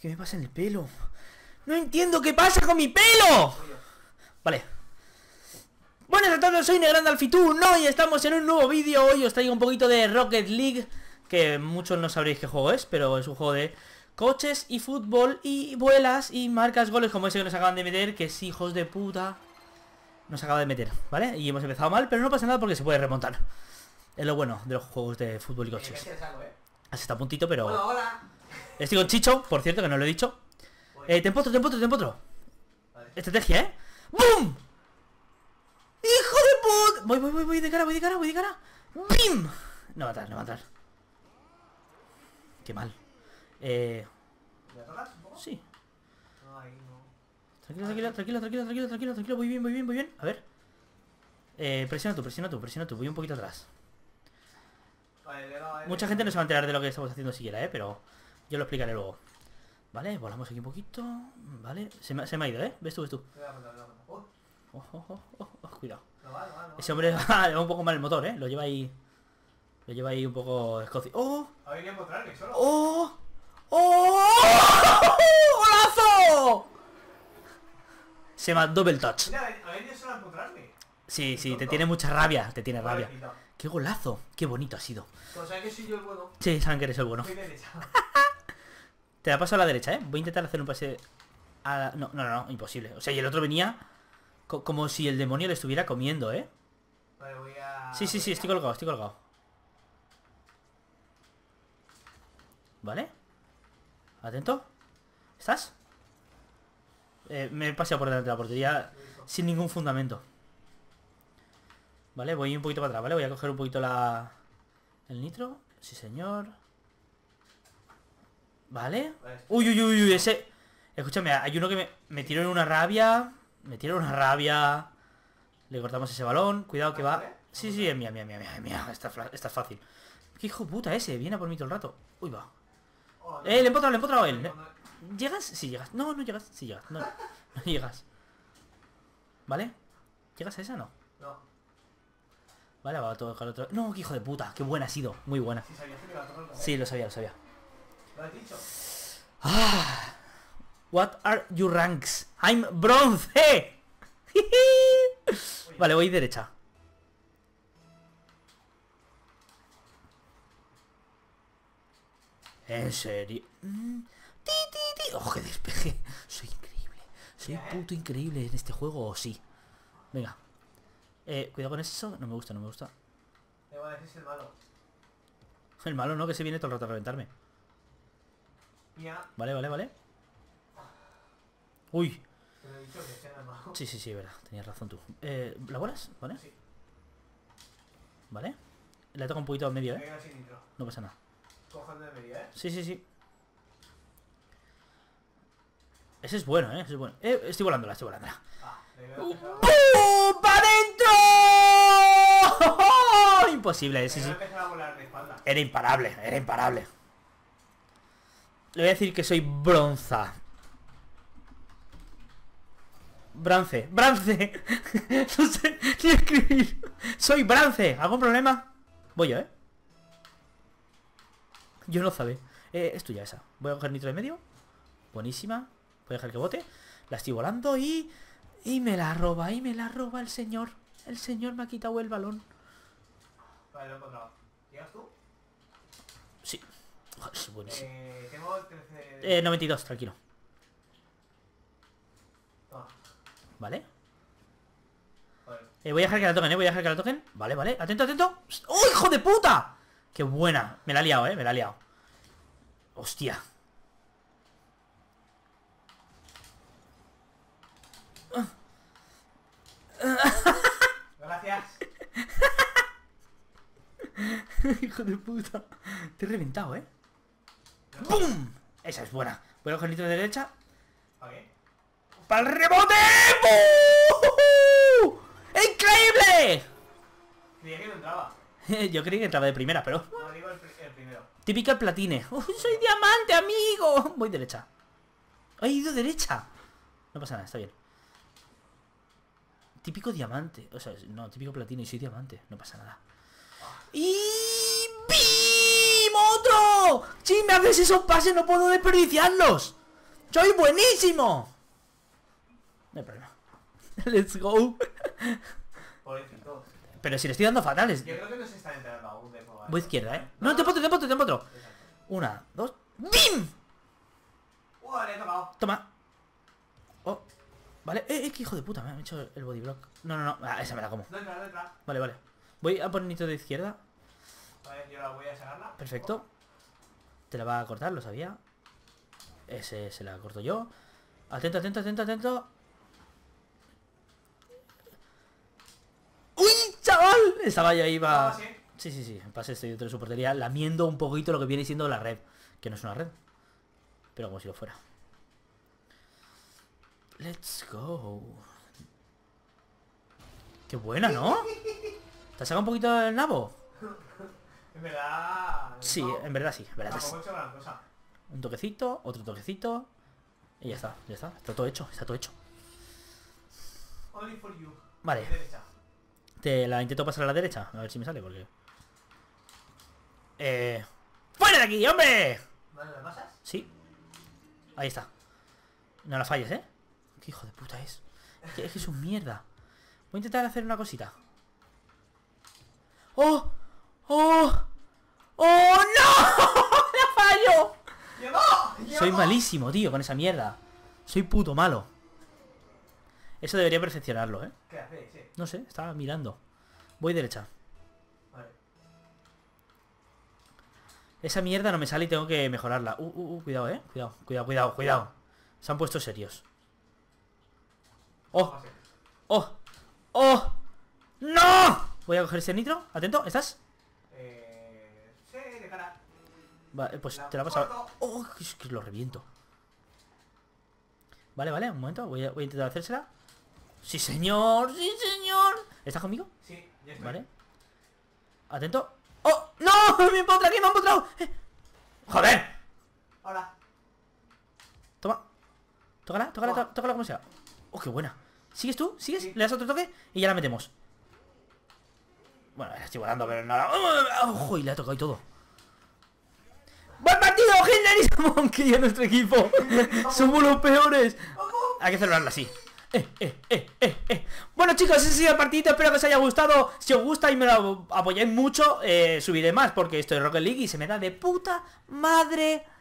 ¿Qué me pasa en el pelo? ¡No entiendo qué pasa con mi pelo! Vale. Buenas a todos, soy Negrandalfitur, ¿no? Y estamos en un nuevo vídeo. Hoy os traigo un poquito de Rocket League, que muchos no sabréis qué juego es, pero es un juego de coches y fútbol y vuelas y marcas goles como ese que nos acaban de meter, que es hijos de puta. Nos acaba de meter, ¿vale? Y hemos empezado mal, pero no pasa nada porque se puede remontar. Es lo bueno de los juegos de fútbol y coches. Así está a puntito, pero... Hola, hola. Estoy con Chicho, por cierto, que no lo he dicho. Te empotro. Vale. Estrategia, ¿eh? ¡Bum! ¡Hijo de puta! Voy de cara. ¡Bim! No va a entrar. Qué mal. ¿Me tocas un poco? Sí. No, ahí no. Tranquilo. Voy bien. A ver. Presiona tú. Voy un poquito atrás. Vale, Mucha gente no se va a enterar de lo que estamos haciendo siquiera, pero yo lo explicaré luego. Vale, volamos aquí un poquito. Vale, se me ha ido, ¿Ves tú? Cuidado. No, Ese hombre va un poco mal el motor, Lo lleva ahí un poco escocio. ¡Oh! Ha venido a encontrarme solo. ¡Oh! ¡Golazo! Se llama Double Touch. Mira, ha venido solo a encontrarme. Sí, te tiene mucha rabia. Rabia. Pobrecito. ¡Qué golazo! ¡Qué bonito ha sido! Como saben que soy yo el bueno. Sí, saben que eres el bueno. Soy derecha. Te la paso a la derecha, Voy a intentar hacer un pase a... No, imposible. O sea, y el otro venía como si el demonio le estuviera comiendo, Vale, voy a... Sí, estoy colgado. ¿Vale? Atento. ¿Estás? Me he paseado por delante de la portería sin ningún fundamento. Vale, voy un poquito para atrás, ¿vale? Voy a coger un poquito el nitro. Sí, señor. ¿Vale? Uy, ese... Escúchame, hay uno que me tiró en una rabia. Le cortamos ese balón. Cuidado que va... Sí, es mía. Esta es fácil. ¿Qué hijo puta ese? Viene a por mí todo el rato. Uy, va. Le he empotrado a él. ¿Llegas? Sí, llegas. No llegas. Sí, llegas. No llegas. ¿Vale? ¿Llegas a esa? No. No. Vale, va a tocar otro. No, qué hijo de puta. Qué buena ha sido. Muy buena. Sí, sabías que me iba a tocar. Sí, lo sabía. ¿Lo has dicho? What are your ranks? I'm bronce. Vale, voy derecha. En serio. Oh, qué despeje. Soy increíble. Soy puto increíble en este juego, ¿o sí? Venga. Cuidado con eso. No me gusta. Te voy a decir si el malo. El malo no, que se viene todo el rato a reventarme. Mía. Vale. Uy. Te lo he dicho que sea el malo. Sí, verdad. Tenías razón tú. ¿La bolas? ¿Vale? Sí. Vale. Le toca un poquito al medio, Me quedo sin nitro. No pasa nada. Cojando de media, Sí. Ese es bueno, Ese es bueno. Estoy volándola. le veo que se va a... ¡Bum! ¡Para adentro! Imposible, sí. Me va a empezar a volar de espalda. Era imparable. Le voy a decir que soy bronza. Brance. No sé ni escribir. Soy brance. ¿Algún problema? Voy yo, Yo no sabe. Es tuya esa. Voy a coger nitro de medio. Buenísima. Voy a dejar que bote. La estoy volando y me la roba. El señor. El señor me ha quitado el balón. Vale, lo he encontrado. ¿Llegas tú? Sí. Es buenísimo. Tengo 13... 92, tranquilo. Toma. Vale. Vale. Voy a dejar que la toquen, Vale. Atento. ¡Oh, hijo de puta! ¡Qué buena! Me la ha liado, Hostia. Gracias. Hijo de puta. Te he reventado, ¡Bum! Esa es buena. Voy a coger nitro de derecha. ¿Para qué? ¡Para el rebote! ¡Bum! ¡Increíble! Creía que no entraba. Yo creí que entraba de primera, pero... No, digo el primero. Típica platine. ¡Soy diamante, amigo! Voy derecha. ¡He ido derecha! No pasa nada, está bien. Típico diamante. O sea, no, típico platino y soy diamante. No pasa nada. ¡Y... ¡Bim! ¡Otro! Si me haces esos pases no puedo desperdiciarlos. ¡Soy buenísimo! No hay problema. Let's go. Pobrecito. Pero si le estoy dando fatales. Yo creo que no se están enterando aún de probar. Voy izquierda, ¿eh? No, te otro. Una, dos. ¡Bim! Le he tocado. Toma. Oh. Vale. Qué hijo de puta. Me ha hecho el body block. No. Ah, esa me la como. No entra. Vale. Voy a poner nitro de izquierda. Vale, yo la voy a sacarla. Perfecto. Te la va a cortar, lo sabía. Ese se la corto yo. Atento. ¡Uy, chaval! Estaba yo ahí, va. Sí. Pasé, estoy dentro de su portería, lamiendo un poquito lo que viene siendo la red. Que no es una red. Pero como si lo fuera. Let's go. Qué buena, ¿no? ¿Te has sacado un poquito del nabo? En verdad... Sí, en verdad sí. En verdad Tampoco he hecho gran cosa. un toquecito, otro toquecito. Y ya está. Está todo hecho. Only for you. Vale. Derecha. Te la intento pasar a la derecha. A ver si me sale, porque... ¡Fuera de aquí, hombre! ¿Vale, me pasas? Sí. Ahí está. No la falles, ¿eh? Qué hijo de puta es. Es que es un mierda. Voy a intentar hacer una cosita. ¡Oh! ¡Oh! ¡Oh, no! ¡La fallo! ¡Llegó! Soy malísimo, tío, con esa mierda. Soy puto malo. Eso debería perfeccionarlo, ¿eh? ¿Qué hace? Sí. No sé, estaba mirando. Voy derecha. Vale. Esa mierda no me sale y tengo que mejorarla. Cuidado, cuidado. Se han puesto serios. ¡Oh! Pase. ¡Oh! ¡No! Voy a coger ese nitro. Atento, ¿estás? Sí, de cara. Vale, pues te la vas a... ¡Oh! Es que lo reviento. Vale, un momento. Voy a intentar hacérsela. ¡Sí, señor! ¿Estás conmigo? Sí, ya estoy. Vale. Atento. ¡Oh! ¡No! ¡Me he empotrado! ¡Joder! Ahora. Toma. Tócala como sea. ¡Oh, qué buena! ¿Sigues tú? ¿Sigues? Sí. Le das otro toque y ya la metemos. Bueno, la estoy volando, pero nada. ¡Ojo! Y le ha tocado y todo. ¡Buen partido, Hitler y Monkey en nuestro equipo! ¡Somos los peores! Hay que celebrarla así. Bueno, chicos, ese ha sido el partidito. Espero que os haya gustado. Si os gusta y me lo apoyáis mucho, subiré más, porque esto es Rocket League y se me da de puta madre.